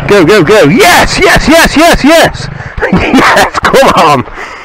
Go, go, go. Yes, yes, yes, yes, yes. Yes, come on.